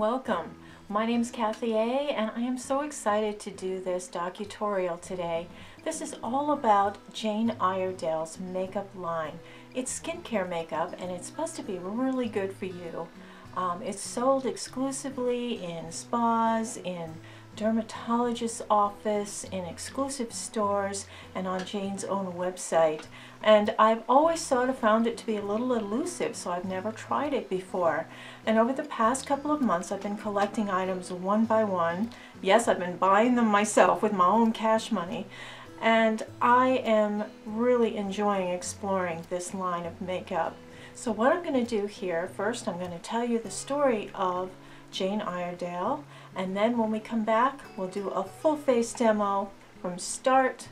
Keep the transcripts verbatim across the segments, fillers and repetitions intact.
welcome. My name's Kathy A, and I am so excited to do this docutorial today. This is all about Jane Iredale's makeup line. It's skincare makeup, and it's supposed to be really good for you. Um, it's sold exclusively in spas, in dermatologist's office, in exclusive stores, and on Jane's own website. And I've always sort of found it to be a little elusive, so I've never tried it before. And over the past couple of months, I've been collecting items one by one. Yes, I've been buying them myself with my own cash money. And I am really enjoying exploring this line of makeup. So what I'm going to do here, first I'm going to tell you the story of Jane Iredale, and then when we come back we'll do a full face demo from start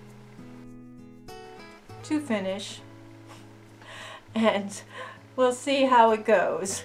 to finish, and we'll see how it goes.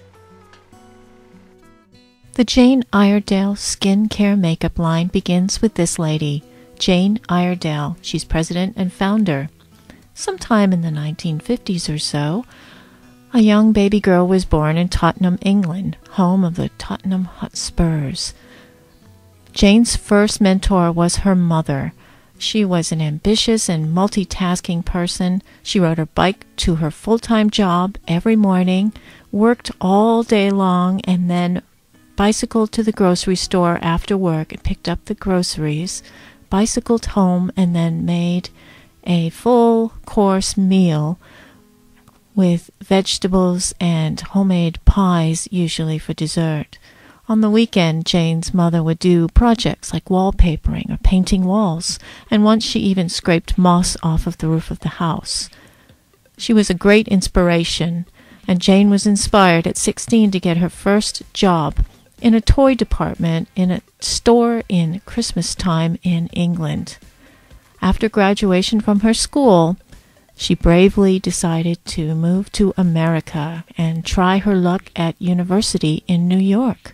The Jane Iredale skincare makeup line begins with this lady, Jane Iredale. She's president and founder. Sometime in the nineteen fifties or so, a young baby girl was born in Tottenham, England, home of the Tottenham Hotspurs. Jane's first mentor was her mother. She was an ambitious and multitasking person. She rode her bike to her full-time job every morning, worked all day long, and then bicycled to the grocery store after work and picked up the groceries, bicycled home, and then made a full-course meal with vegetables and homemade pies, usually for dessert. On the weekend, Jane's mother would do projects like wallpapering or painting walls, and once she even scraped moss off of the roof of the house. She was a great inspiration, and Jane was inspired at sixteen to get her first job in a toy department in a store in Christmas time in England. After graduation from her school, she bravely decided to move to America and try her luck at university in New York.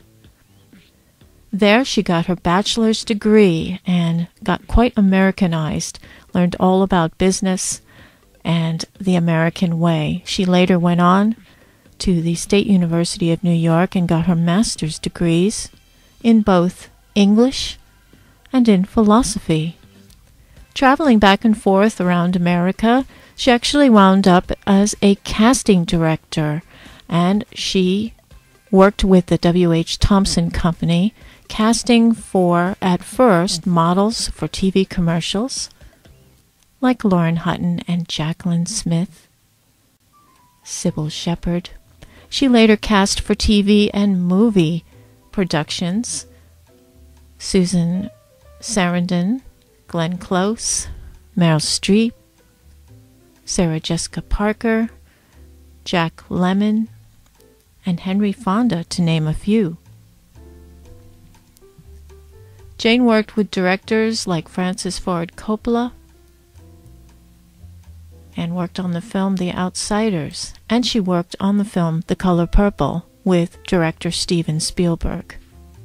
There she got her bachelor's degree and got quite Americanized, learned all about business and the American way. She later went on to the State University of New York and got her master's degrees in both English and in philosophy. Traveling back and forth around America, she actually wound up as a casting director, and she worked with the W H Thompson Company, casting for, at first, models for T V commercials, like Lauren Hutton and Jacqueline Smith, Sybil Shepherd. She later cast for T V and movie productions, Susan Sarandon, Glenn Close, Meryl Streep, Sarah Jessica Parker, Jack Lemmon, and Henry Fonda, to name a few. Jane worked with directors like Francis Ford Coppola and worked on the film The Outsiders, and she worked on the film The Color Purple with director Steven Spielberg.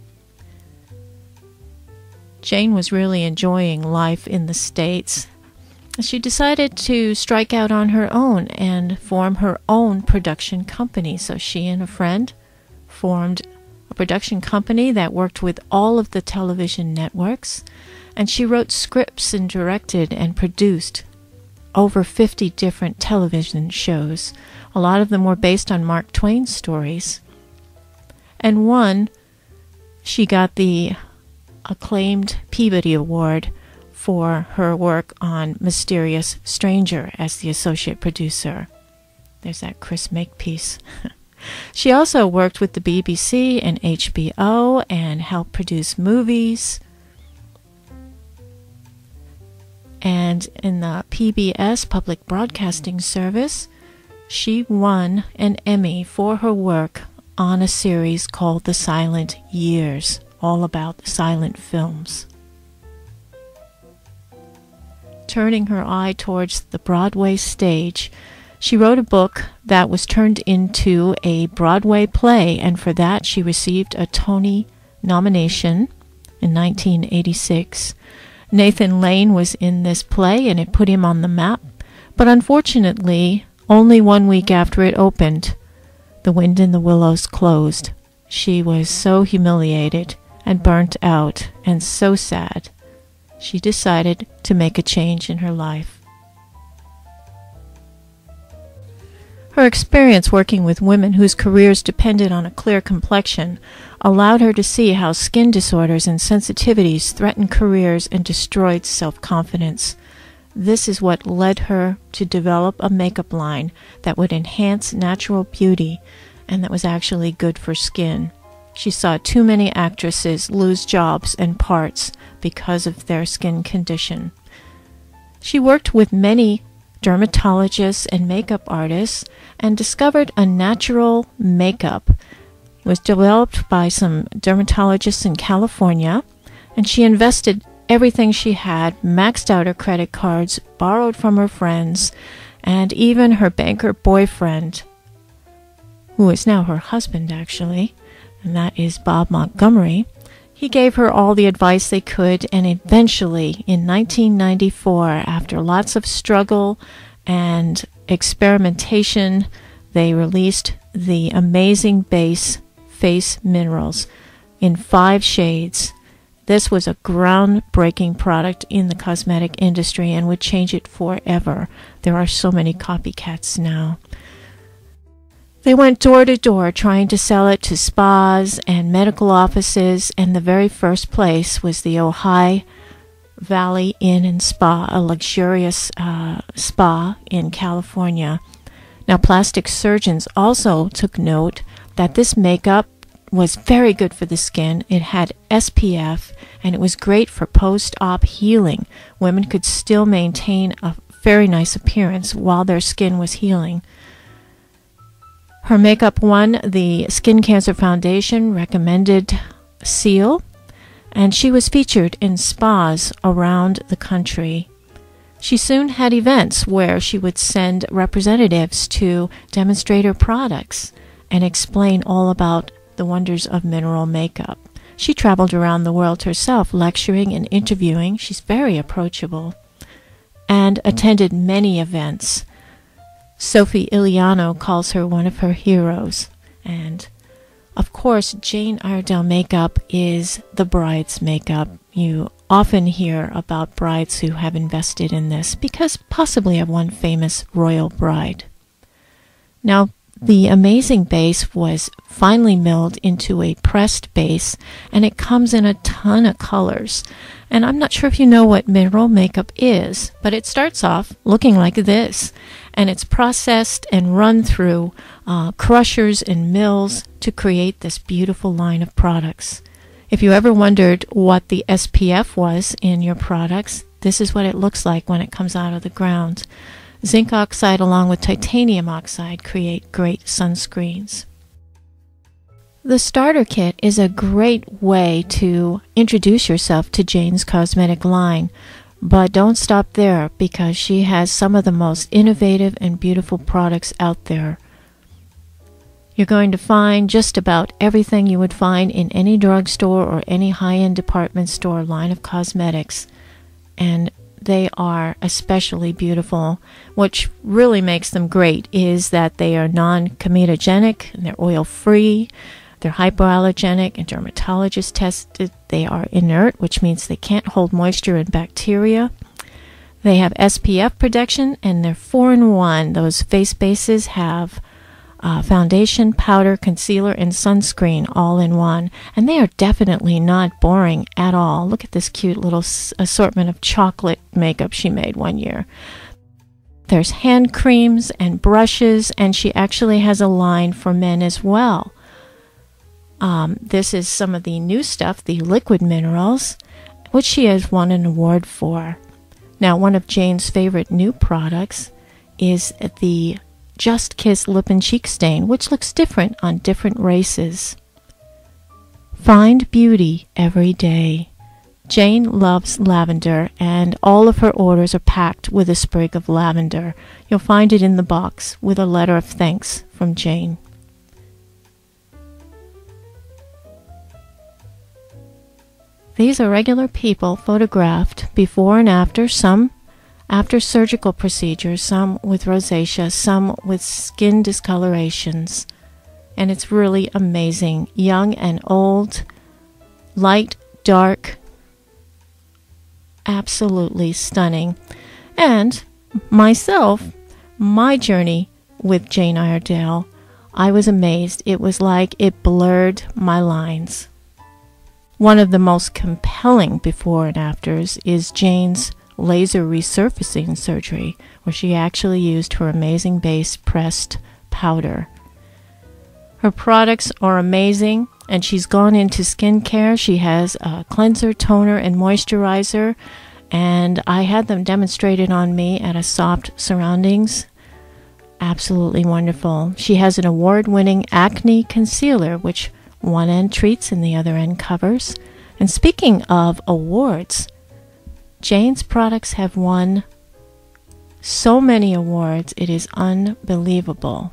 Jane was really enjoying life in the States. She decided to strike out on her own and form her own production company. So she and a friend formed a production company that worked with all of the television networks, and she wrote scripts and directed and produced over fifty different television shows. A lot of them were based on Mark Twain stories. And one, she got the acclaimed Peabody Award for her work on Mysterious Stranger as the associate producer. There's that Chris Makepeace. She also worked with the B B C and H B O and helped produce movies. And in the P B S, Public Broadcasting Service, she won an Emmy for her work on a series called The Silent Years, all about silent films. Turning her eye towards the Broadway stage, she wrote a book that was turned into a Broadway play, and for that she received a Tony nomination in nineteen eighty-six. Nathan Lane was in this play, and it put him on the map, but unfortunately, only one week after it opened, The Wind in the Willows closed. She was so humiliated and burnt out and so sad. She decided to make a change in her life. Her experience working with women whose careers depended on a clear complexion allowed her to see how skin disorders and sensitivities threatened careers and destroyed self-confidence. This is what led her to develop a makeup line that would enhance natural beauty and that was actually good for skin. She saw too many actresses lose jobs and parts because of their skin condition. She worked with many dermatologists and makeup artists and discovered a natural makeup. It was developed by some dermatologists in California, and she invested everything she had, maxed out her credit cards, borrowed from her friends, and even her banker boyfriend, who is now her husband actually, and that is Bob Montgomery. He gave her all the advice they could, and eventually, in nineteen ninety-four, after lots of struggle and experimentation, they released the amazing base face minerals in five shades. This was a groundbreaking product in the cosmetic industry and would change it forever. There are so many copycats now. They went door to door trying to sell it to spas and medical offices, and the very first place was the Ojai Valley Inn and Spa, a luxurious uh, spa in California. Now, plastic surgeons also took note that this makeup was very good for the skin. It had S P F, and it was great for post-op healing. Women could still maintain a very nice appearance while their skin was healing. Her makeup won the Skin Cancer Foundation recommended seal, and she was featured in spas around the country. She soon had events where she would send representatives to demonstrate her products and explain all about the wonders of mineral makeup. She traveled around the world herself, lecturing and interviewing. She's very approachable, and attended many events. Sophie Iliano calls her one of her heroes. And, of course, Jane Iredale makeup is the bride's makeup. You often hear about brides who have invested in this because possibly of one famous royal bride. Now, the amazing base was finely milled into a pressed base, and it comes in a ton of colors. And I'm not sure if you know what mineral makeup is, but it starts off looking like this, and it's processed and run through uh, crushers and mills to create this beautiful line of products. If you ever wondered what the S P F was in your products, this is what it looks like when it comes out of the ground. Zinc oxide along with titanium oxide create great sunscreens. The starter kit is a great way to introduce yourself to Jane's cosmetic line, but don't stop there because she has some of the most innovative and beautiful products out there. You're going to find just about everything you would find in any drugstore or any high-end department store line of cosmetics, and they are especially beautiful. What really makes them great is that they are non-comedogenic, and they're oil-free, they're hypoallergenic and dermatologist tested. They are inert, which means they can't hold moisture and bacteria. They have S P F protection, and they're four in one. Those face bases have uh, foundation, powder, concealer, and sunscreen all in one. And they are definitely not boring at all. Look at this cute little s assortment of chocolate makeup she made one year. There's hand creams and brushes, and she actually has a line for men as well. Um, this is some of the new stuff, the liquid minerals, which she has won an award for. Now, one of Jane's favorite new products is the Just Kiss Lip and Cheek Stain, which looks different on different races. Find beauty every day. Jane loves lavender, and all of her orders are packed with a sprig of lavender. You'll find it in the box with a letter of thanks from Jane. These are regular people photographed before and after, some after surgical procedures, some with rosacea, some with skin discolorations. and it's really amazing. Young and old, light, dark, absolutely stunning. And myself, my journey with Jane Iredale, I was amazed. It was like it blurred my lines. One of the most compelling before and afters is Jane's laser resurfacing surgery, where she actually used her amazing base pressed powder. Her products are amazing, and she's gone into skincare. She has a cleanser, toner, and moisturizer, and I had them demonstrated on me at a soft surroundings. Absolutely wonderful. She has an award-winning acne concealer, which one end treats and the other end covers. And speaking of awards, Jane's products have won so many awards, it is unbelievable.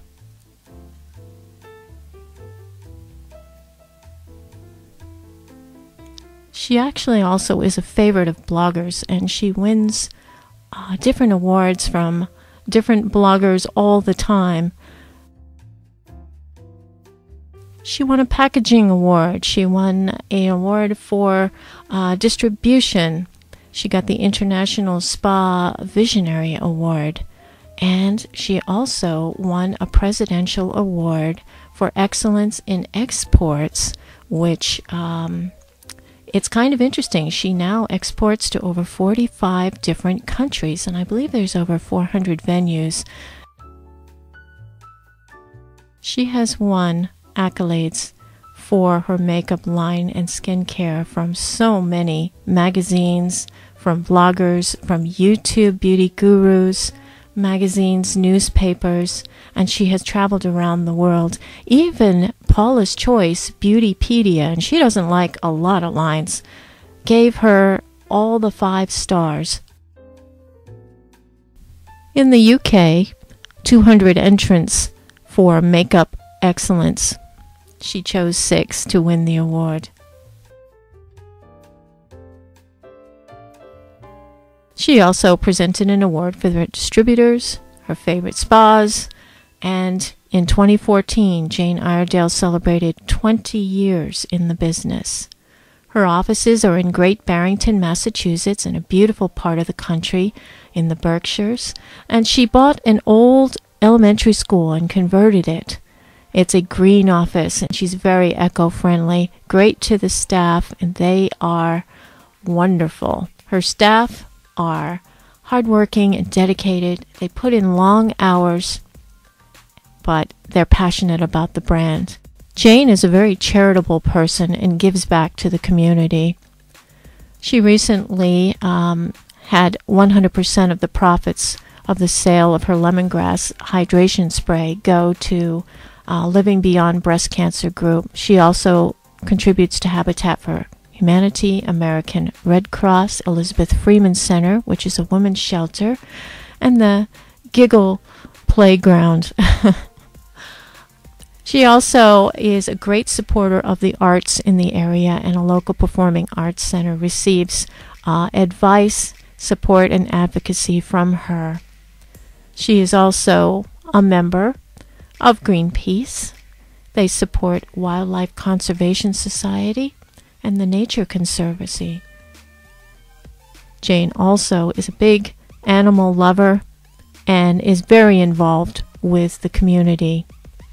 She actually also is a favorite of bloggers, and she wins uh, different awards from different bloggers all the time. She won a packaging award. She won an award for uh, distribution. She got the International Spa Visionary Award. And she also won a presidential award for excellence in exports, which um, it's kind of interesting. She now exports to over forty-five different countries, and I believe there's over four hundred venues. She has won accolades for her makeup line and skincare from so many magazines, from bloggers, from YouTube beauty gurus, magazines, newspapers, and she has traveled around the world. Even Paula's Choice Beautypedia, and she doesn't like a lot of lines, gave her all the five stars. In the U K, two hundred entrants for makeup excellence. She chose six to win the award. She also presented an award for the distributors, her favorite spas, and in twenty fourteen, Jane Iredale celebrated twenty years in the business. Her offices are in Great Barrington, Massachusetts, in a beautiful part of the country in the Berkshires, and she bought an old elementary school and converted it. It's a green office, and she's very eco-friendly, great to the staff, and they are wonderful. Her staff are hardworking and dedicated. They put in long hours, but they're passionate about the brand. Jane is a very charitable person and gives back to the community. She recently um, had one hundred percent of the profits of the sale of her lemongrass hydration spray go to Uh, Living Beyond Breast Cancer Group. She also contributes to Habitat for Humanity, American Red Cross, Elizabeth Freeman Center, which is a women's shelter, and the Giggle Playground. She also is a great supporter of the arts in the area, and a local performing arts center receives uh, advice, support, and advocacy from her. She is also a member of Greenpeace. They support Wildlife Conservation Society and the Nature Conservancy. Jane also is a big animal lover and is very involved with the community.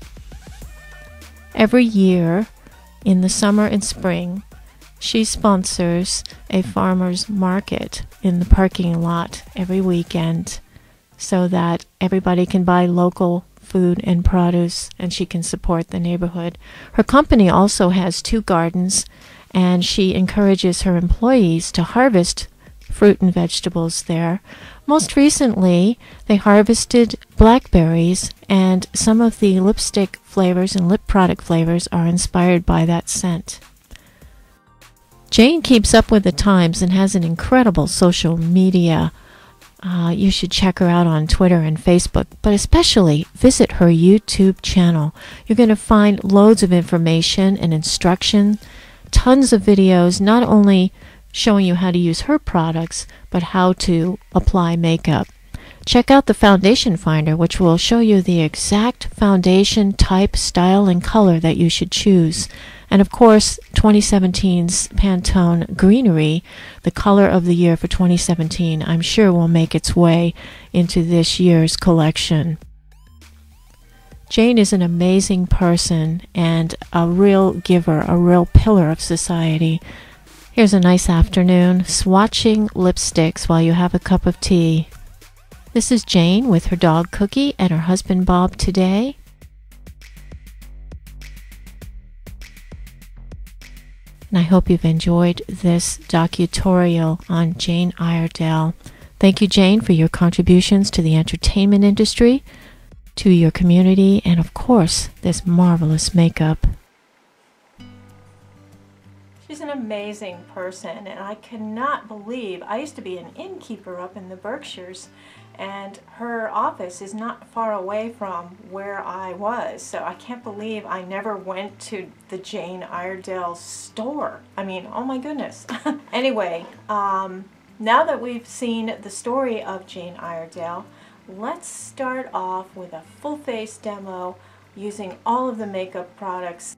Every year, in the summer and spring, she sponsors a farmer's market in the parking lot every weekend so that everybody can buy local food and produce, and she can support the neighborhood. Her company also has two gardens, and she encourages her employees to harvest fruit and vegetables there. Most recently, they harvested blackberries, and some of the lipstick flavors and lip product flavors are inspired by that scent. Jane keeps up with the times and has an incredible social media. Uh, you should check her out on Twitter and Facebook, but especially visit her YouTube channel. You're going to find loads of information and instruction, tons of videos, not only showing you how to use her products, but how to apply makeup. check out the foundation finder, which will show you the exact foundation type, style, and color that you should choose. And of course, twenty seventeen's Pantone Greenery, the color of the year for twenty seventeen, I'm sure will make its way into this year's collection. Jane is an amazing person and a real giver, a real pillar of society. Here's a nice afternoon swatching lipsticks while you have a cup of tea. This is Jane with her dog Cookie and her husband Bob today. And I hope you've enjoyed this docutorial on Jane Iredale. Thank you, Jane, for your contributions to the entertainment industry, to your community, and of course, this marvelous makeup. She's an amazing person, and I cannot believe, I used to be an innkeeper up in the Berkshires, and her office is not far away from where I was, so I can't believe I never went to the Jane Iredale store. I mean, oh my goodness. Anyway, um, now that we've seen the story of Jane Iredale, let's start off with a full face demo using all of the makeup products.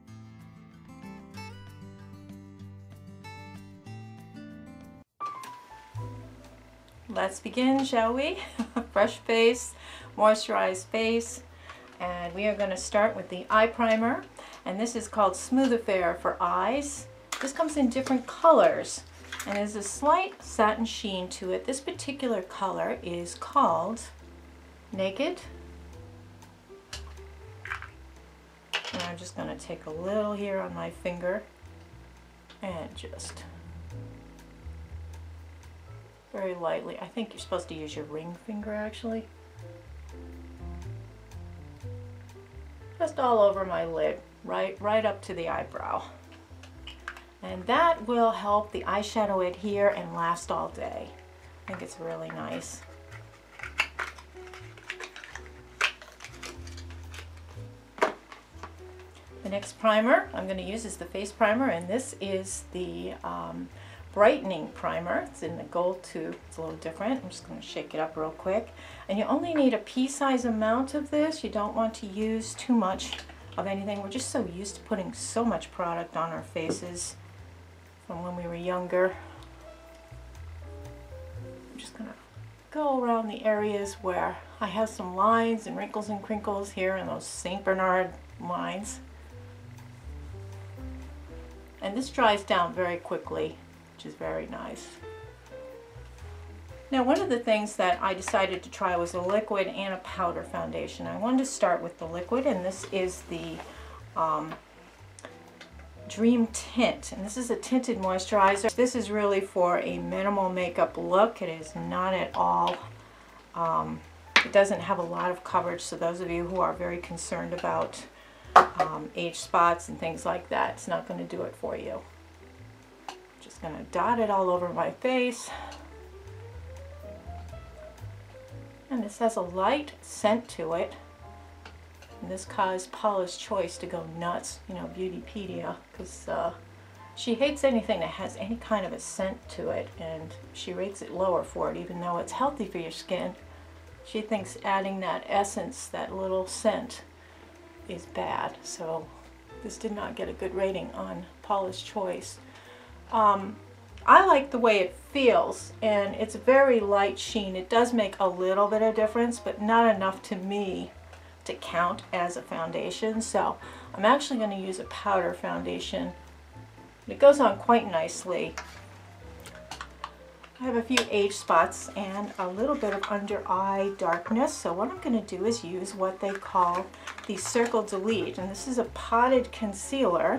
Let's begin, shall we? Fresh face, moisturized face, and we are going to start with the eye primer, and this is called Smooth Affair for eyes. This comes in different colors, and there's a slight satin sheen to it. This particular color is called Naked, and I'm just going to take a little here on my finger and just very lightly. I think you're supposed to use your ring finger actually. Just all over my lid, right, right up to the eyebrow. And that will help the eyeshadow adhere and last all day. I think it's really nice. The next primer I'm going to use is the face primer, and this is the um, brightening primer. It's in the gold tube. It's a little different. I'm just going to shake it up real quick. And you only need a pea-size amount of this. You don't want to use too much of anything. We're just so used to putting so much product on our faces from when we were younger. I'm just going to go around the areas where I have some lines and wrinkles and crinkles here and those Saint Bernard lines. And this dries down very quickly, which is very nice. Now, one of the things that I decided to try was a liquid and a powder foundation. I wanted to start with the liquid, and this is the um, Dream Tint, and this is a tinted moisturizer. This is really for a minimal makeup look. It is not at all, um, it doesn't have a lot of coverage, so those of you who are very concerned about um, age spots and things like that, it's not going to do it for you. Just going to dot it all over my face. And this has a light scent to it. And this caused Paula's Choice to go nuts, you know, Beautypedia, because uh, she hates anything that has any kind of a scent to it, and she rates it lower for it, even though it's healthy for your skin. She thinks adding that essence, that little scent, is bad. So this did not get a good rating on Paula's Choice. Um, I like the way it feels, and it's a very light sheen. It does make a little bit of difference, but not enough to me to count as a foundation. So I'm actually going to use a powder foundation. It goes on quite nicely. I have a few age spots and a little bit of under eye darkness, so what I'm going to do is use what they call the Circle Delete, and this is a potted concealer.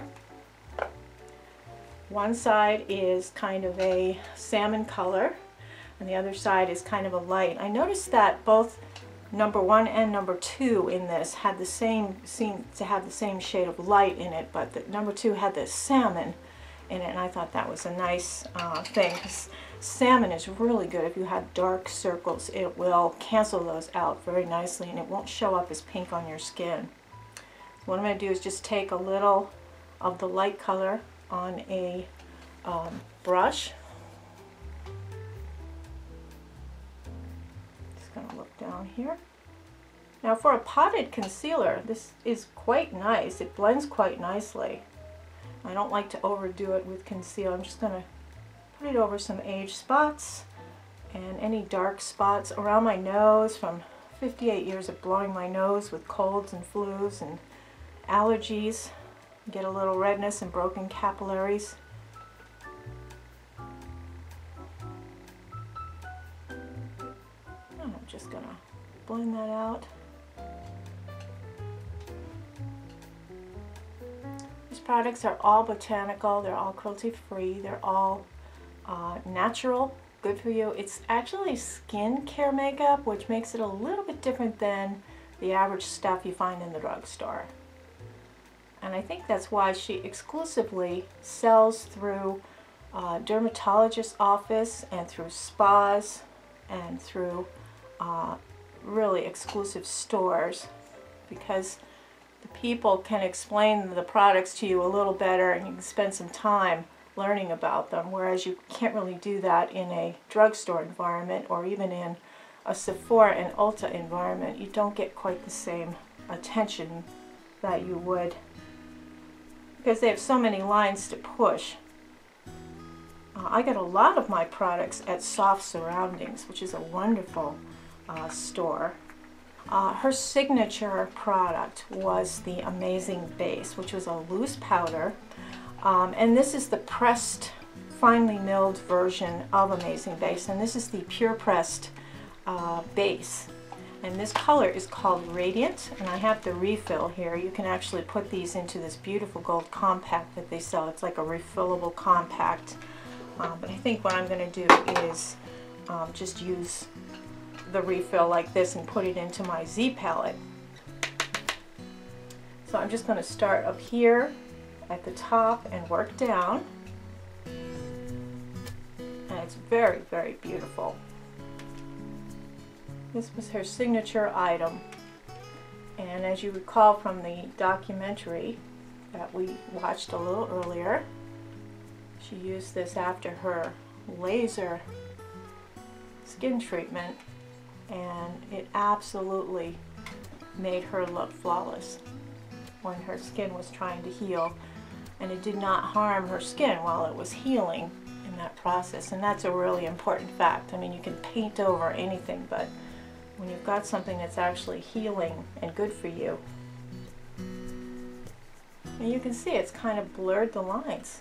One side is kind of a salmon color and the other side is kind of a light. I noticed that both number one and number two in this had the same, seemed to have the same shade of light in it, but the number two had the salmon in it, and I thought that was a nice uh, thing. Salmon is really good if you have dark circles. It will cancel those out very nicely and it won't show up as pink on your skin. So what I'm going to do is just take a little of the light color on a um, brush. Just going to look down here. Now for a potted concealer, this is quite nice. It blends quite nicely. I don't like to overdo it with concealer. I'm just going to put it over some age spots and any dark spots around my nose from fifty-eight years of blowing my nose with colds and flus and allergies. Get a little redness and broken capillaries. I'm just going to blend that out. These products are all botanical, they're all cruelty free, they're all uh, natural, good for you. It's actually skin care makeup, which makes it a little bit different than the average stuff you find in the drugstore. And I think that's why she exclusively sells through uh, dermatologist office and through spas and through uh, really exclusive stores, because the people can explain the products to you a little better and you can spend some time learning about them, whereas you can't really do that in a drugstore environment or even in a Sephora and Ulta environment. You don't get quite the same attention that you would, because they have so many lines to push. Uh, I get a lot of my products at Soft Surroundings, which is a wonderful uh, store. Uh, her signature product was the Amazing Base, which was a loose powder. Um, and this is the pressed, finely milled version of Amazing Base. And this is the pure pressed uh, base. And this color is called Radiant. And I have the refill here. You can actually put these into this beautiful gold compact that they sell. It's like a refillable compact. Uh, but I think what I'm going to do is um, just use the refill like this and put it into my Z palette. So I'm just going to start up here at the top and work down. And it's very, very beautiful. This was her signature item. And as you recall from the documentary that we watched a little earlier, she used this after her laser skin treatment, and it absolutely made her look flawless when her skin was trying to heal, and it did not harm her skin while it was healing in that process. And that's a really important fact. I mean, you can paint over anything, but when you've got something that's actually healing and good for you, and you can see it's kind of blurred the lines.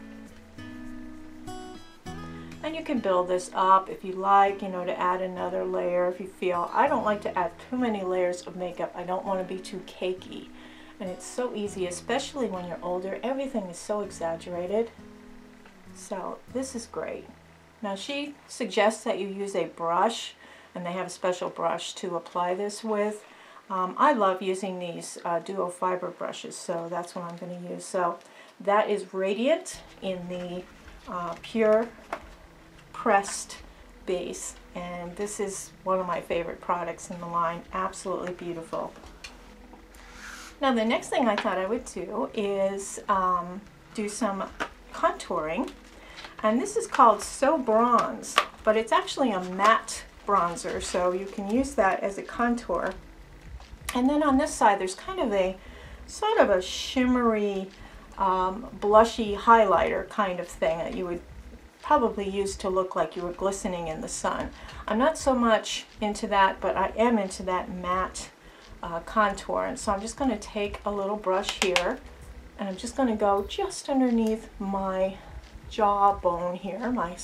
And you can build this up if you like, you know, to add another layer if you feel. I don't like to add too many layers of makeup. I don't want to be too cakey. And it's so easy, especially when you're older. Everything is so exaggerated. So this is great. Now she suggests that you use a brush, and they have a special brush to apply this with. Um, I love using these uh, duo fiber brushes, so that's what I'm going to use. So that is Radiant in the uh, pure pressed base, and this is one of my favorite products in the line. Absolutely beautiful. Now the next thing I thought I would do is um, do some contouring, and this is called So Bronze, but it's actually a matte bronzer, so you can use that as a contour. And then on this side there's kind of a sort of a shimmery um, blushy highlighter kind of thing that you would probably use to look like you were glistening in the sun. I'm not so much into that, but I am into that matte uh, contour. And so I'm just going to take a little brush here, and I'm just going to go just underneath my jawbone here, my,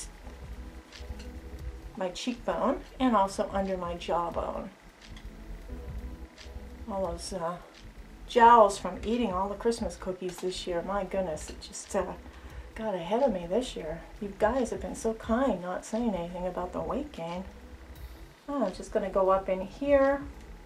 my cheekbone, and also under my jawbone. All those uh, jowls from eating all the Christmas cookies this year, my goodness, it just uh, got ahead of me this year. You guys have been so kind not saying anything about the weight gain. Oh, I'm just going to go up in here.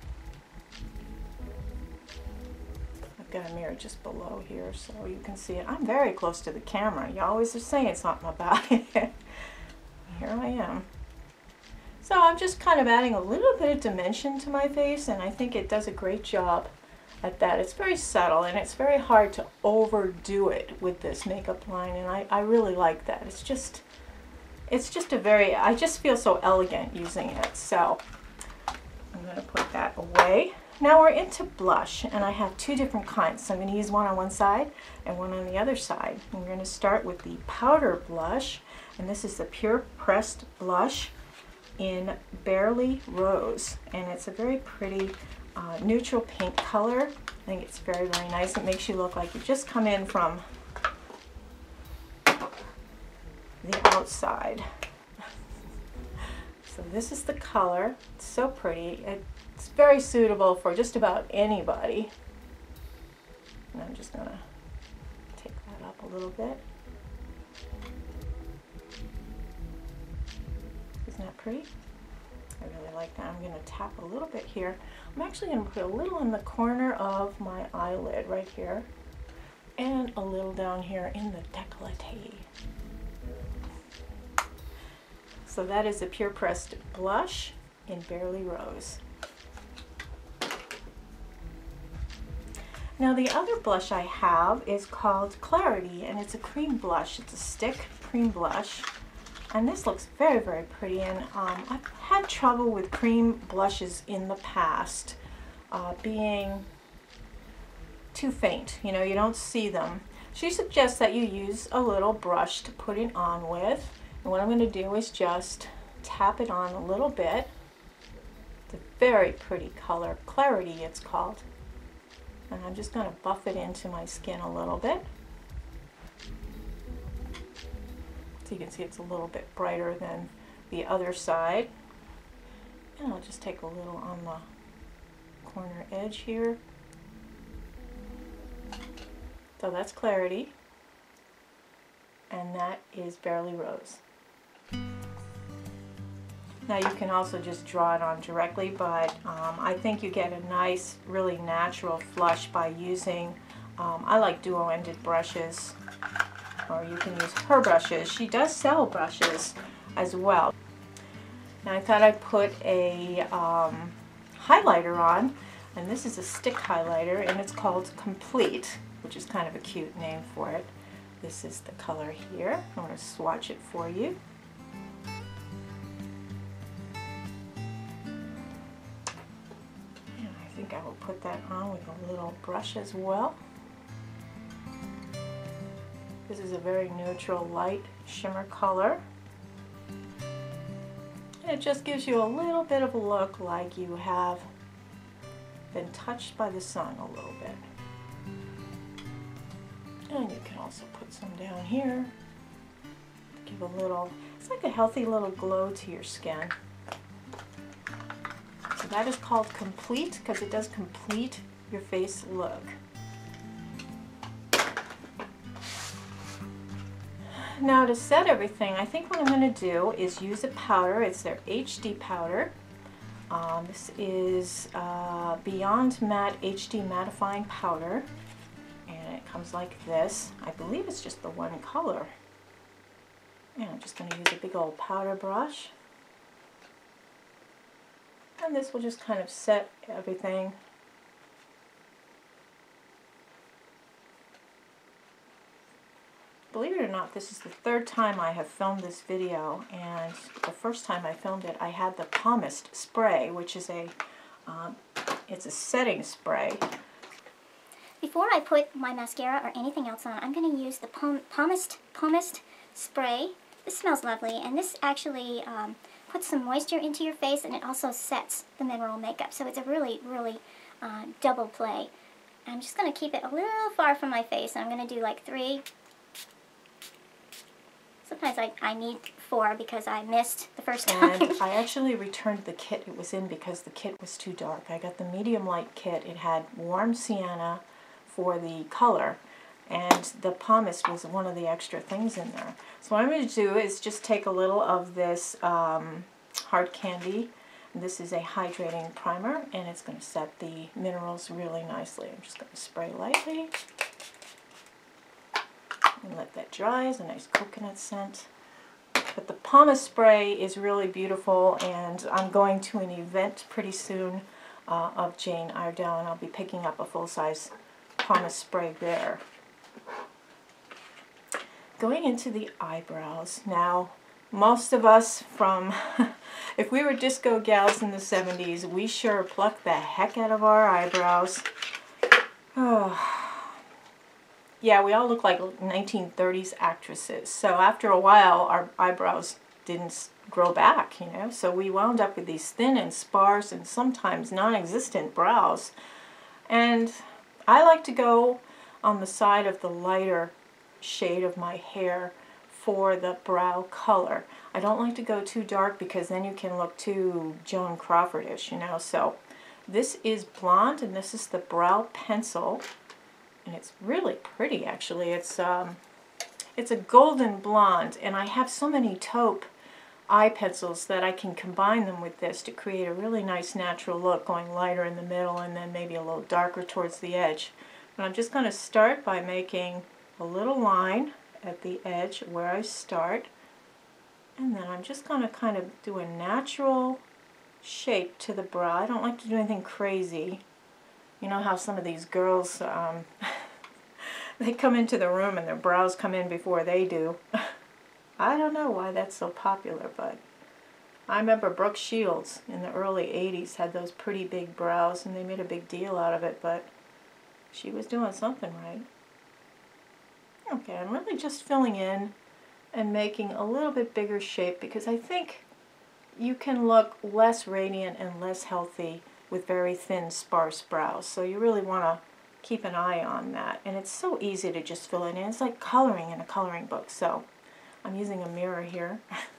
I've got a mirror just below here so you can see it. I'm very close to the camera. You always are saying something about it. Here I am. So I'm just kind of adding a little bit of dimension to my face, and I think it does a great job at that. It's very subtle, and it's very hard to overdo it with this makeup line, and I, I really like that. It's just, it's just a very, I just feel so elegant using it. So going to put that away. Now we're into blush, and I have two different kinds. So I'm going to use one on one side and one on the other side. I'm going to start with the powder blush, and this is the Pure Pressed Blush in Barely Rose, and it's a very pretty uh, neutral pink color. I think it's very, very nice. It makes you look like you've just come in from the outside. So this is the color. It's so pretty. It's very suitable for just about anybody. And I'm just going to take that up a little bit. Isn't that pretty? I really like that. I'm going to tap a little bit here. I'm actually going to put a little in the corner of my eyelid right here, and a little down here in the décolleté. So that is a Pure Pressed Blush in Barely Rose. Now the other blush I have is called Clarity, and it's a cream blush. It's a stick cream blush, and this looks very, very pretty. And um, I've had trouble with cream blushes in the past uh, being too faint. You know, you don't see them. She suggests that you use a little brush to put it on with. And what I'm going to do is just tap it on a little bit. It's a very pretty color. Clarity, it's called. And I'm just going to buff it into my skin a little bit. So you can see it's a little bit brighter than the other side. And I'll just take a little on the corner edge here. So that's Clarity. And that is Barely Rose. Now you can also just draw it on directly, but um, I think you get a nice, really natural flush by using, um, I like duo-ended brushes, or you can use her brushes. She does sell brushes as well. Now I thought I'd put a um, highlighter on, and this is a stick highlighter, and it's called Complete, which is kind of a cute name for it. This is the color here. I'm going to swatch it for you. I think I will put that on with a little brush as well. This is a very neutral, light shimmer color. And it just gives you a little bit of a look like you have been touched by the sun a little bit. And you can also put some down here. Give a little, it's like a healthy little glow to your skin. So that is called Complete because it does complete your face look. Now to set everything, I think what I'm going to do is use a powder. It's their H D powder. Um, this is uh, Beyond Matte H D Mattifying Powder. And it comes like this. I believe it's just the one color. And I'm just going to use a big old powder brush. And this will just kind of set everything. Believe it or not, this is the third time I have filmed this video, and the first time I filmed it I had the Pomist spray, which is a, um, it's a setting spray. Before I put my mascara or anything else on, I'm going to use the Pom Pomist, Pomist spray. This smells lovely, and this actually um, puts some moisture into your face, and it also sets the mineral makeup. So it's a really, really uh, double play. I'm just going to keep it a little far from my face, and I'm going to do like three. Sometimes I, I need four because I missed the first time. And I actually returned the kit it was in because the kit was too dark. I got the medium light kit. It had warm sienna for the color, and the Pomist was one of the extra things in there. So what I'm going to do is just take a little of this um, Hard Candy. This is a hydrating primer, and it's going to set the minerals really nicely. I'm just going to spray lightly and let that dry. It's a nice coconut scent. But the Pomist spray is really beautiful, and I'm going to an event pretty soon uh, of Jane Iredale, and I'll be picking up a full-size Pomist spray there. Going into the eyebrows. Now, most of us from, if we were disco gals in the seventies, we sure plucked the heck out of our eyebrows. Oh. Yeah, we all look like nineteen thirties actresses. So after a while, our eyebrows didn't grow back, you know. So we wound up with these thin and sparse and sometimes non-existent brows. And I like to go on the side of the lighter shade of my hair for the brow color. I don't like to go too dark because then you can look too Joan Crawfordish, you know. So this is blonde and this is the brow pencil. And it's really pretty, actually. It's um, it's a golden blonde, and I have so many taupe eye pencils that I can combine them with this to create a really nice natural look, going lighter in the middle and then maybe a little darker towards the edge. But I'm just going to start by making a little line at the edge where I start, and then I'm just going to kind of do a natural shape to the brow. I don't like to do anything crazy. You know how some of these girls, um, they come into the room and their brows come in before they do. I don't know why that's so popular, but I remember Brooke Shields in the early eighties had those pretty big brows and they made a big deal out of it, but she was doing something right. Okay, I'm really just filling in and making a little bit bigger shape because I think you can look less radiant and less healthy with very thin, sparse brows. So you really want to keep an eye on that. And it's so easy to just fill it in. It's like coloring in a coloring book. So I'm using a mirror here.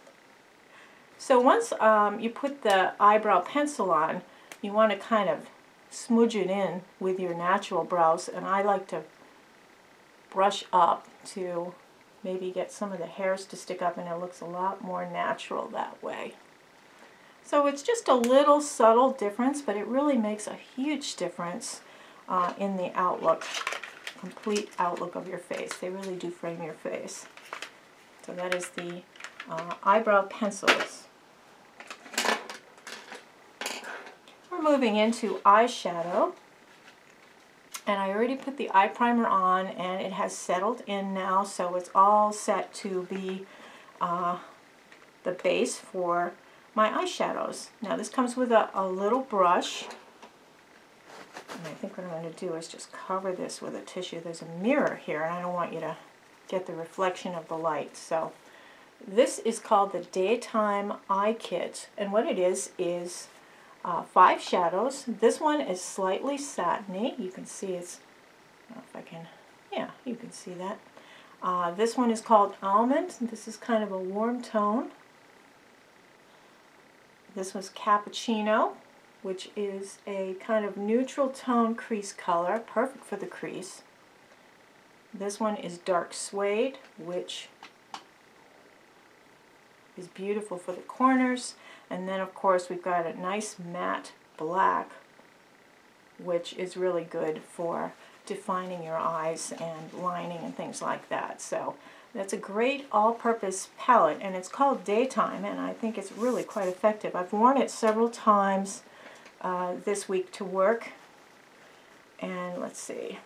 So once um, you put the eyebrow pencil on, you want to kind of smudge it in with your natural brows. And I like to brush up to maybe get some of the hairs to stick up, and it looks a lot more natural that way. So it's just a little subtle difference, but it really makes a huge difference uh, in the outlook, complete outlook of your face. They really do frame your face. So that is the uh, eyebrow pencils. We're moving into eyeshadow. And I already put the eye primer on, and it has settled in now, so it's all set to be uh, the base for my eyeshadows. Now this comes with a, a little brush, and I think what I'm going to do is just cover this with a tissue. There's a mirror here, and I don't want you to get the reflection of the light. So this is called the Daytime Eye Kit, and what it is is uh, five shadows. This one is slightly satiny. You can see it's, I don't know if I can, yeah, you can see that. Uh, this one is called Almond. This is kind of a warm tone. This was Cappuccino, which is a kind of neutral tone crease color, perfect for the crease. This one is Dark Suede, which is beautiful for the corners. And then of course we've got a nice matte black, which is really good for defining your eyes and lining and things like that. So that's a great all-purpose palette, and it's called Daytime, and I think it's really quite effective. I've worn it several times uh, this week to work, and let's see.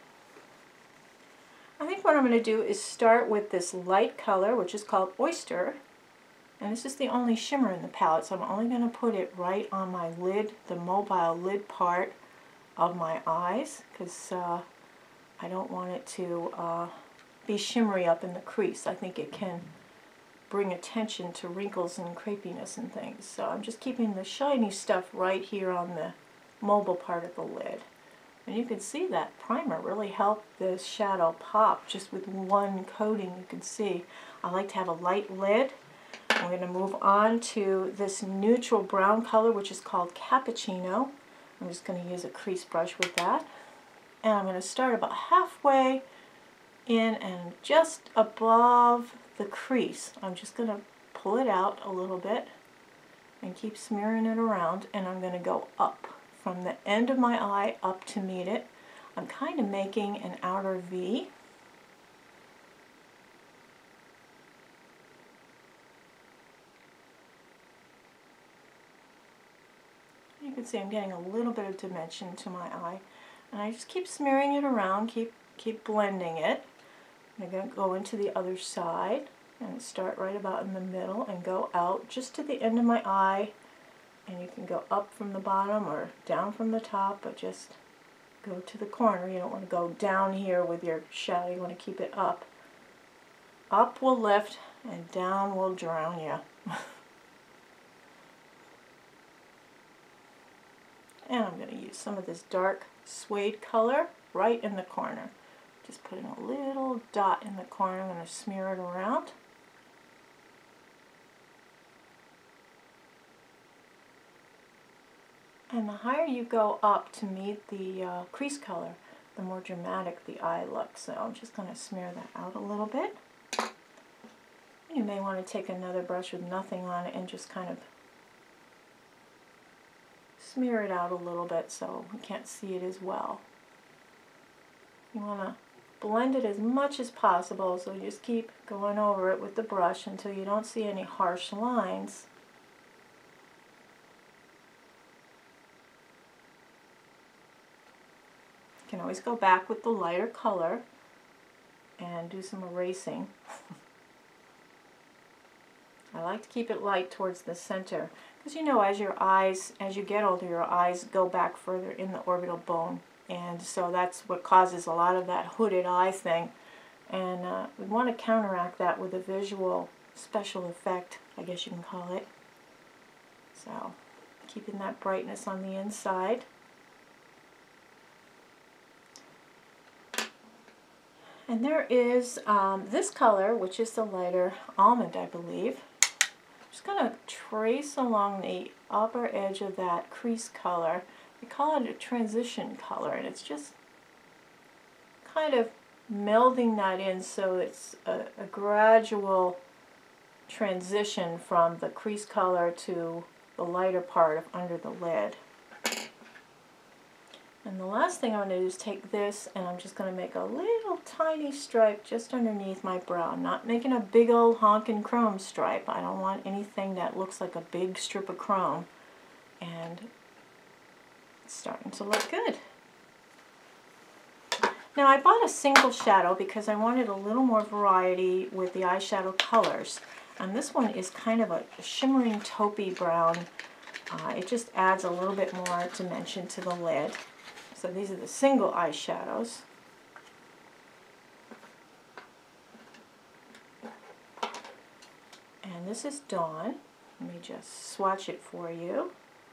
I think what I'm going to do is start with this light color, which is called Oyster, and this is the only shimmer in the palette, so I'm only going to put it right on my lid, the mobile lid part of my eyes, because uh, I don't want it to uh, be shimmery up in the crease. I think it can bring attention to wrinkles and crepiness and things. So I'm just keeping the shiny stuff right here on the mobile part of the lid. And you can see that primer really helped the shadow pop just with one coating. You can see I like to have a light lid. I'm going to move on to this neutral brown color, which is called Cappuccino. I'm just going to use a crease brush with that. And I'm going to start about halfway in and just above the crease. I'm just going to pull it out a little bit and keep smearing it around, and I'm going to go up from the end of my eye up to meet it. I'm kind of making an outer V. You can see I'm getting a little bit of dimension to my eye, and I just keep smearing it around, keep keep blending it. I'm going to go into the other side. And start right about in the middle and go out just to the end of my eye. And you can go up from the bottom or down from the top, but just go to the corner. You don't want to go down here with your shadow. You want to keep it up. Up will lift and down will drown you. And I'm going to use some of this dark suede color right in the corner. Just putting a little dot in the corner. I'm going to smear it around. And the higher you go up to meet the uh, crease color, the more dramatic the eye looks. So I'm just going to smear that out a little bit. You may want to take another brush with nothing on it and just kind of smear it out a little bit so we can't see it as well. You want to blend it as much as possible, so just keep going over it with the brush until you don't see any harsh lines. You can always go back with the lighter color and do some erasing. I like to keep it light towards the center because, you know, as your eyes, as you get older, your eyes go back further in the orbital bone, and so that's what causes a lot of that hooded eye thing. And uh, we want to counteract that with a visual special effect, I guess you can call it. So keeping that brightness on the inside. And there is um, this color, which is the lighter almond, I believe. I'm just going to trace along the upper edge of that crease color. We call it a transition color, and it's just kind of melding that in so it's a, a gradual transition from the crease color to the lighter part of under the lid. And the last thing I'm going to do is take this and I'm just going to make a little tiny stripe just underneath my brow. I'm not making a big old honkin' chrome stripe. I don't want anything that looks like a big strip of chrome. And it's starting to look good. Now I bought a single shadow because I wanted a little more variety with the eyeshadow colors. And this one is kind of a shimmering taupey brown. Uh, it just adds a little bit more dimension to the lid. So these are the single eyeshadows. And this is Dawn. Let me just swatch it for you.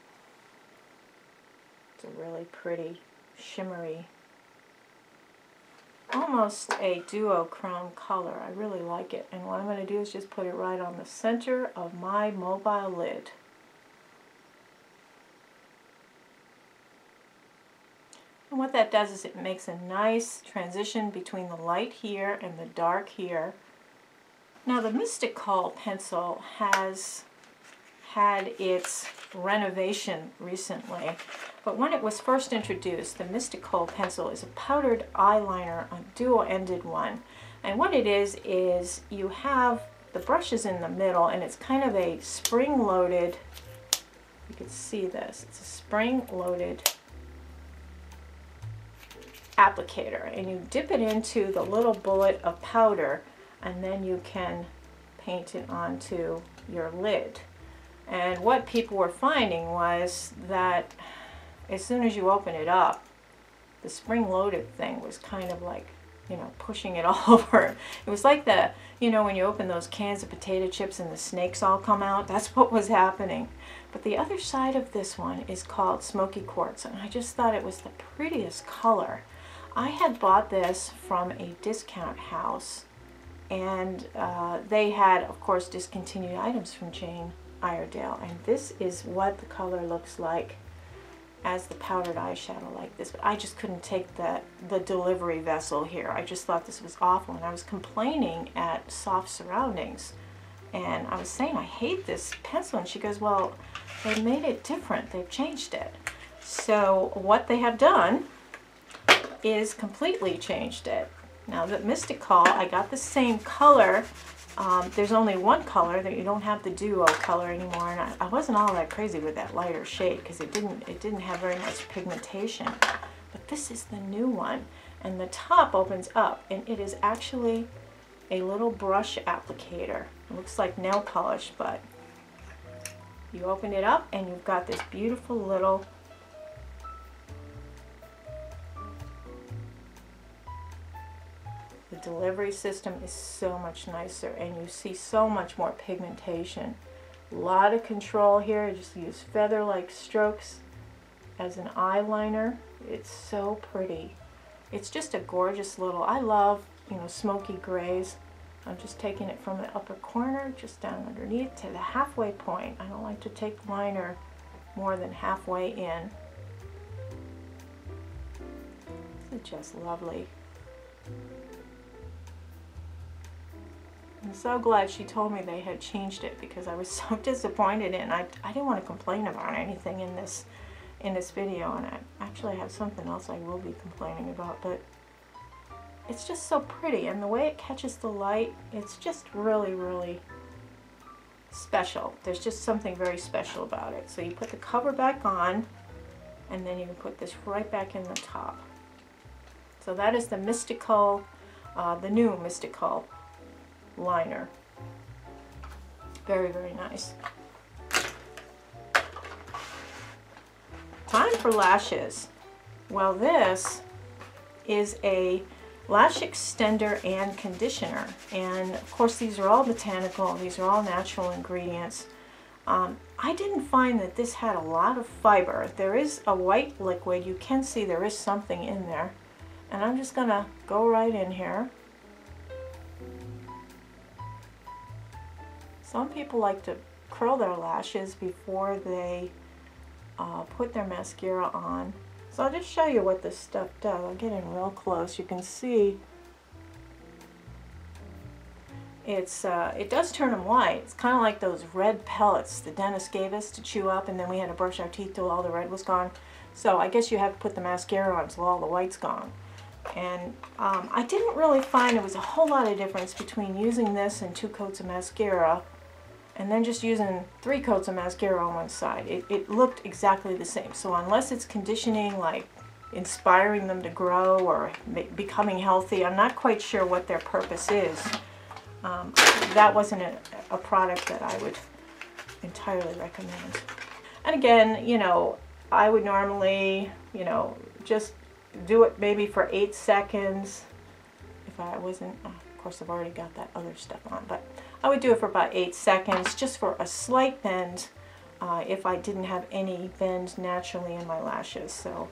It's a really pretty, shimmery, almost a duochrome color. I really like it. And what I'm going to do is just put it right on the center of my mobile lid. And what that does is it makes a nice transition between the light here and the dark here. Now the Mystic Kohl pencil has had its renovation recently, but when it was first introduced, the Mystic Kohl pencil is a powdered eyeliner, a dual-ended one. And what it is, is you have the brushes in the middle, and it's kind of a spring-loaded, you can see this, it's a spring-loaded applicator, and you dip it into the little bullet of powder and then you can paint it onto your lid. And what people were finding was that as soon as you open it up, the spring-loaded thing was kind of like, you know, pushing it all over. It was like the, you know, when you open those cans of potato chips and the snakes all come out. That's what was happening. But the other side of this one is called Smoky Quartz, and I just thought it was the prettiest color. I had bought this from a discount house, and uh, they had, of course, discontinued items from Jane Iredale, and this is what the color looks like as the powdered eyeshadow like this. But I just couldn't take the, the delivery vessel here. I just thought this was awful, and I was complaining at Soft Surroundings, and I was saying I hate this pencil, and she goes, well, they made it different, they've changed it. So what they have done is completely changed it. Now the Mystic Kohl, I got the same color. Um, there's only one color, that you don't have the duo color anymore, and I, I wasn't all that crazy with that lighter shade because it didn't it didn't have very much pigmentation. But this is the new one, and the top opens up, and it is actually a little brush applicator. It looks like nail polish, but you open it up and you've got this beautiful little the delivery system is so much nicer, and you see so much more pigmentation. A lot of control here. You just use feather-like strokes as an eyeliner. It's so pretty. It's just a gorgeous little, I love, you know, smoky grays. I'm just taking it from the upper corner, just down underneath to the halfway point. I don't like to take liner more than halfway in. It's just lovely. I'm so glad she told me they had changed it, because I was so disappointed, and I, I didn't want to complain about anything in this in this video, and I actually have something else I will be complaining about, but it's just so pretty, and the way it catches the light, it's just really, really special. There's just something very special about it. So you put the cover back on, and then you can put this right back in the top. So that is the Mystical, uh, the new Mystical liner. Very, very nice. Time for lashes. Well, this is a lash extender and conditioner, and of course these are all botanical, these are all natural ingredients. Um, I didn't find that this had a lot of fiber. There is a white liquid, you can see there is something in there, and I'm just gonna go right in here. Some people like to curl their lashes before they uh, put their mascara on. So I'll just show you what this stuff does. I'll get in real close. You can see it's uh, it does turn them white. It's kind of like those red pellets the dentist gave us to chew up, and then we had to brush our teeth till all the red was gone. So I guess you have to put the mascara on till all the white's gone. And um, I didn't really find there was a whole lot of difference between using this and two coats of mascara and then just using three coats of mascara on one side. It, it looked exactly the same. So unless it's conditioning, like inspiring them to grow or becoming healthy, I'm not quite sure what their purpose is. Um, that wasn't a, a product that I would entirely recommend. And again, you know, I would normally, you know, just do it maybe for eight seconds if I wasn't, oh, of course I've already got that other stuff on, but I would do it for about eight seconds just for a slight bend uh, if I didn't have any bend naturally in my lashes. So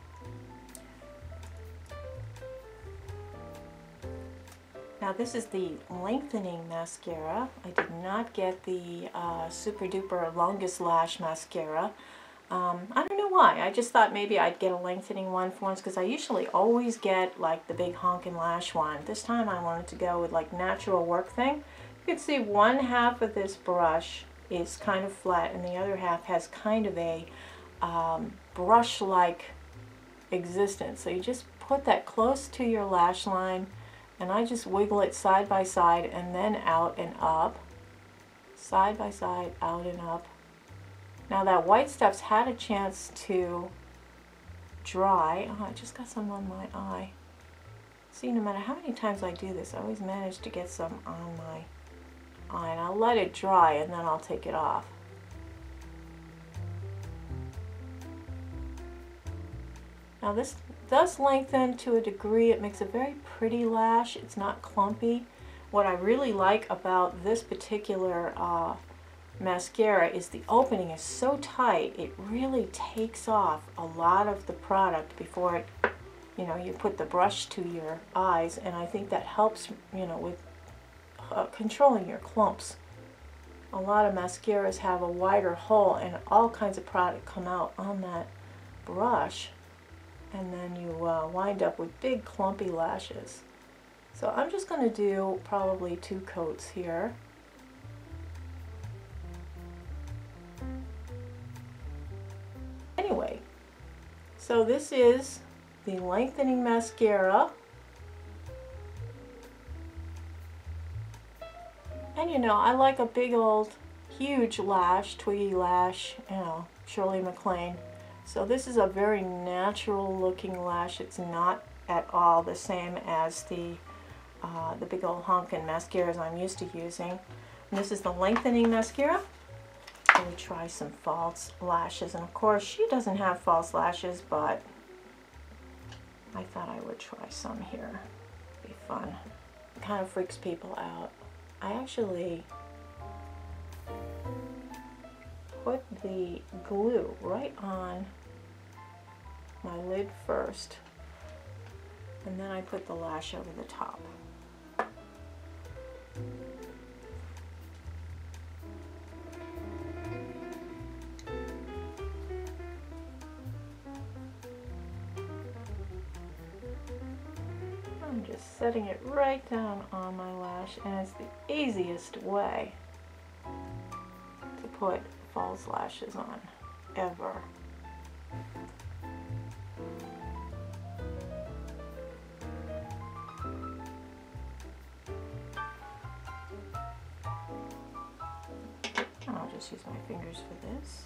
now this is the lengthening mascara. I did not get the uh, super duper longest lash mascara. Um, I don't know why. I just thought maybe I'd get a lengthening one for once, because I usually always get like the big honkin' lash one. This time I wanted to go with like natural work thing. You can see one half of this brush is kind of flat and the other half has kind of a um, brush-like existence. So you just put that close to your lash line, and I just wiggle it side by side and then out and up. Side by side, out and up. Now that white stuff's had a chance to dry. Oh, I just got some on my eye. See, no matter how many times I do this, I always manage to get some on my eye. And I'll let it dry and then I'll take it off. Now this does lengthen to a degree. It makes a very pretty lash. It's not clumpy. What I really like about this particular uh, mascara is the opening is so tight, it really takes off a lot of the product before it, you know, you put the brush to your eyes, and I think that helps, you know, with uh, controlling your clumps. A lot of mascaras have a wider hole and all kinds of product come out on that brush, and then you uh, wind up with big clumpy lashes. So I'm just going to do probably two coats here. Anyway, so this is the lengthening mascara. And you know, I like a big old huge lash, twiggy lash, you know, Shirley MacLaine. So this is a very natural looking lash. It's not at all the same as the uh, the big old honkin' mascaras I'm used to using. And this is the lengthening mascara. I'm going to try some false lashes. And of course, she doesn't have false lashes, but I thought I would try some here. It'd be fun. It kind of freaks people out. I actually put the glue right on my lid first, and then I put the lash over the top. I'm just setting it right down on my lash, and it's the easiest way to put false lashes on ever. I'll just use my fingers for this.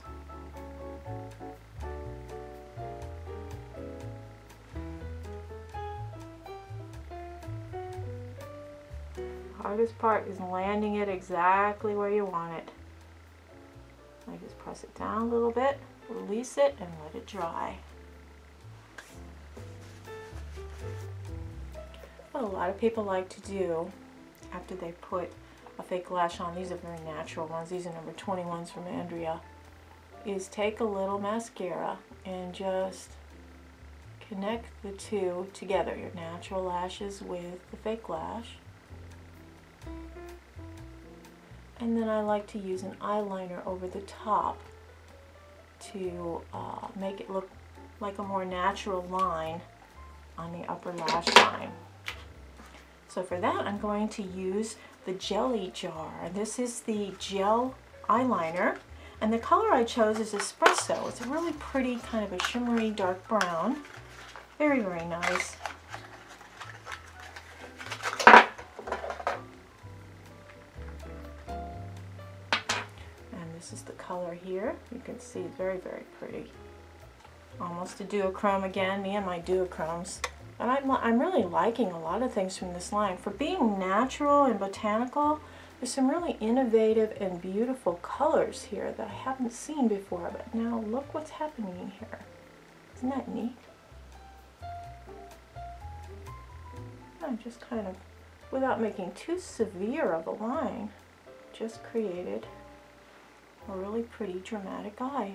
Hardest part is landing it exactly where you want it. I just press it down a little bit, release it, and let it dry. What a lot of people like to do after they put a fake lash on, these are very natural ones, these are number twenty-ones from Andrea, is take a little mascara and just connect the two together, your natural lashes with the fake lash. And then I like to use an eyeliner over the top to uh, make it look like a more natural line on the upper lash line. So for that, I'm going to use the Jelly Jar. This is the gel eyeliner, and the color I chose is Espresso. It's a really pretty kind of a shimmery dark brown. Very, very nice. And this is the color here. You can see it's very, very pretty. Almost a duochrome again, me and my duochromes. And I'm, I'm really liking a lot of things from this line. For being natural and botanical, there's some really innovative and beautiful colors here that I haven't seen before. But now look what's happening here. Isn't that neat? I just kind of, without making too severe of a line, just created a really pretty dramatic eye.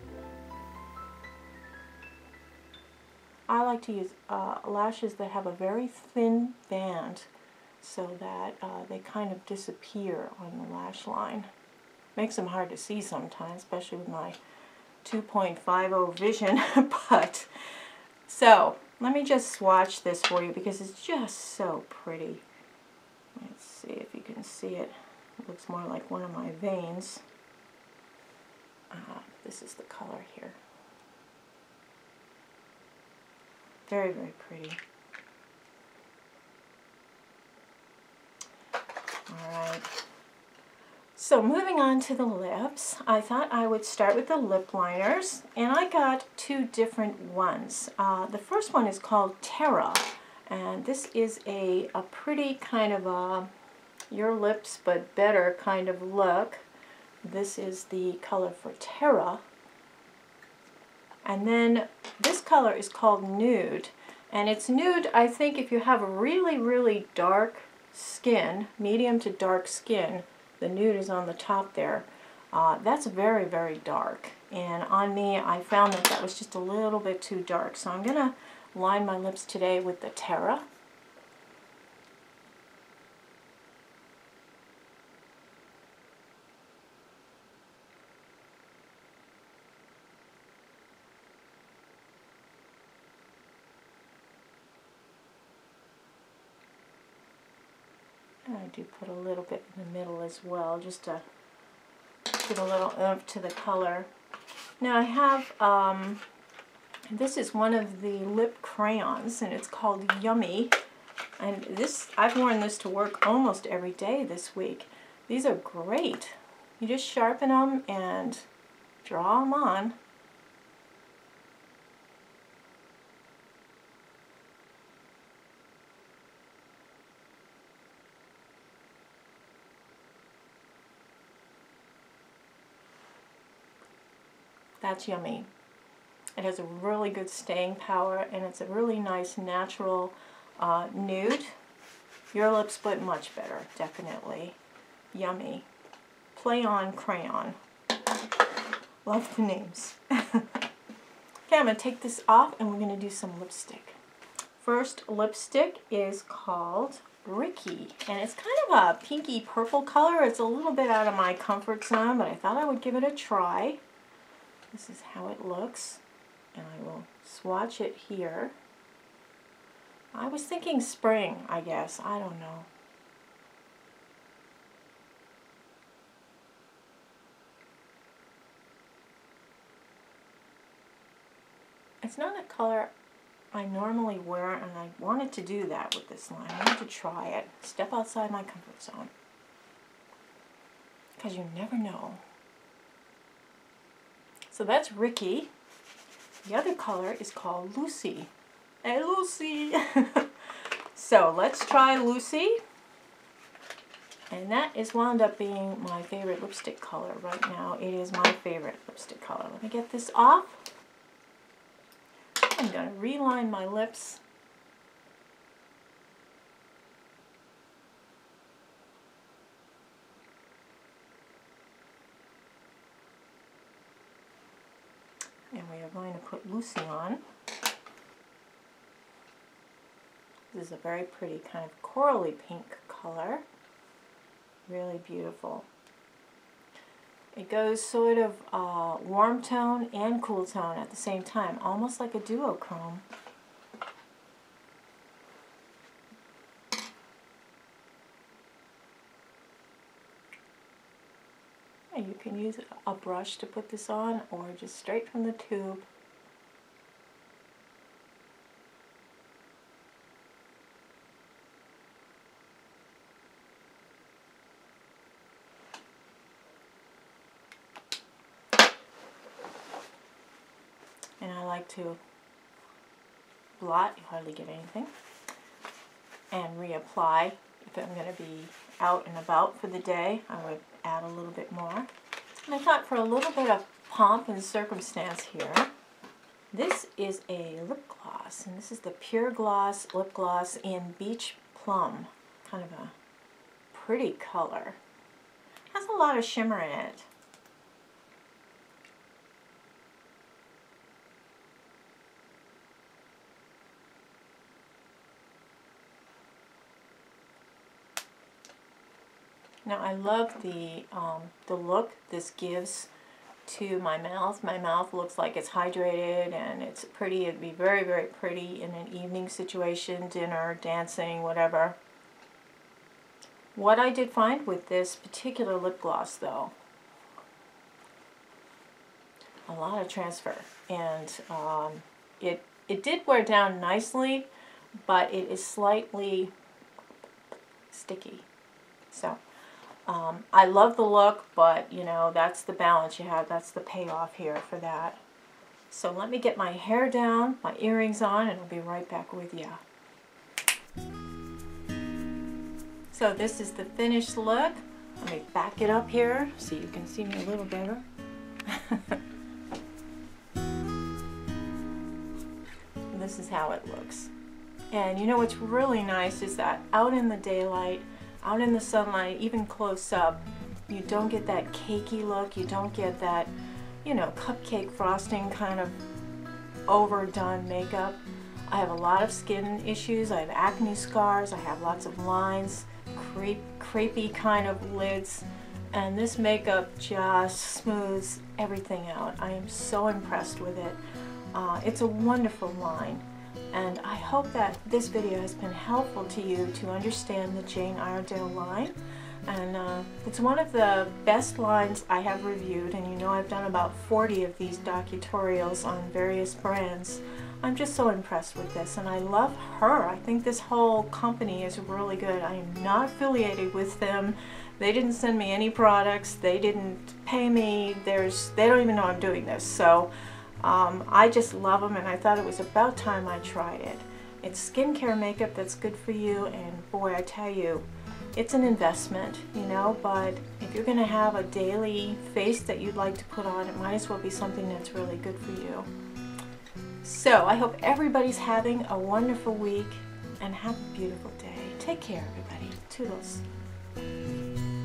I like to use uh, lashes that have a very thin band so that uh, they kind of disappear on the lash line. Makes them hard to see sometimes, especially with my two point five oh vision. But so let me just swatch this for you because it's just so pretty. Let's see if you can see it. It looks more like one of my veins. Uh, this is the color here. Very, very pretty. Alright. So moving on to the lips, I thought I would start with the lip liners, and I got two different ones. Uh, the first one is called Terra, and this is a, a pretty kind of a your lips but better kind of look. This is the color for Terra. And then this color is called Nude, and it's nude, I think, if you have a really, really dark skin, medium to dark skin. The nude is on the top there. Uh, that's very, very dark, and on me I found that that was just a little bit too dark, so I'm going to line my lips today with the Terra. And I do put a little bit in the middle as well, just to get a little oomph to the color. Now I have, um, this is one of the lip crayons, and it's called Yummy. And this, I've worn this to work almost every day this week. These are great. You just sharpen them and draw them on. That's yummy. It has a really good staying power, and it's a really nice natural uh, nude. Your Lip Split much better, definitely. Yummy. Play on crayon. Love the names. Okay, I'm going to take this off and we're going to do some lipstick. First lipstick is called Ricky, and it's kind of a pinky purple color. It's a little bit out of my comfort zone, but I thought I would give it a try. This is how it looks, and I will swatch it here. I was thinking spring, I guess. I don't know. It's not a color I normally wear, and I wanted to do that with this line. I wanted to try it. Step outside my comfort zone. Because you never know. So that's Ricky. The other color is called Lucy. Hey, Lucy! So let's try Lucy. And that is wound up being my favorite lipstick color right now. It is my favorite lipstick color. Let me get this off. I'm going to reline my lips. And we are going to put Lucy on. This is a very pretty kind of corally pink color. Really beautiful. It goes sort of uh, warm tone and cool tone at the same time, almost like a duochrome. And you can use a brush to put this on, or just straight from the tube. And I like to blot, you hardly get anything, and reapply. If I'm going to be out and about for the day, I would add a little bit more. And I thought for a little bit of pomp and circumstance here, this is a lip gloss, and this is the Pure Gloss lip gloss in Beach Plum. Kind of a pretty color. Has a lot of shimmer in it. Now I love the um, the look this gives to my mouth. My mouth looks like it's hydrated and it's pretty. It'd be very, very pretty in an evening situation, dinner, dancing, whatever. What I did find with this particular lip gloss though, a lot of transfer, and um, it, it did wear down nicely, but it is slightly sticky. So Um, I love the look, but you know, that's the balance you have. That's the payoff here for that. So let me get my hair down, my earrings on, and I'll be right back with you. So this is the finished look. Let me back it up here so you can see me a little better. This is how it looks. And you know what's really nice is that out in the daylight, out in the sunlight, even close up, you don't get that cakey look. You don't get that, you know, cupcake frosting kind of overdone makeup. I have a lot of skin issues. I have acne scars. I have lots of lines, creep, crepey kind of lids, and this makeup just smooths everything out. I am so impressed with it. Uh, it's a wonderful line. And I hope that this video has been helpful to you to understand the Jane Iredale line. And uh, it's one of the best lines I have reviewed, and you know I've done about forty of these docutorials on various brands. I'm just so impressed with this, and I love her. I think this whole company is really good. I am not affiliated with them. They didn't send me any products. They didn't pay me. There's, they don't even know I'm doing this. So. Um, I just love them, and I thought it was about time I tried it. It's skincare makeup that's good for you, and boy, I tell you, it's an investment, you know, but if you're going to have a daily face that you'd like to put on, it might as well be something that's really good for you. So I hope everybody's having a wonderful week and have a beautiful day. Take care, everybody. Toodles.